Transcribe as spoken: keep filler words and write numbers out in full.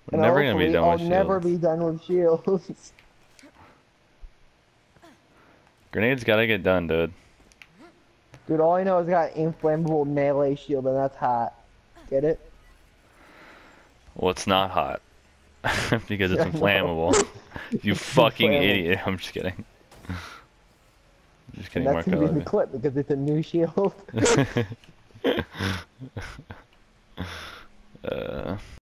And Never gonna be done I'll with never shields. be done with shields. Grenades gotta get done, dude. Dude, all I know is I got inflammable melee shield and that's hot. Get it? Well, it's not hot. Because it's Yeah, I know. inflammable. You It's fucking inflammable. idiot. I'm just kidding. Just And kidding, that's gonna be in the Marco. clip because it's a new shield. uh...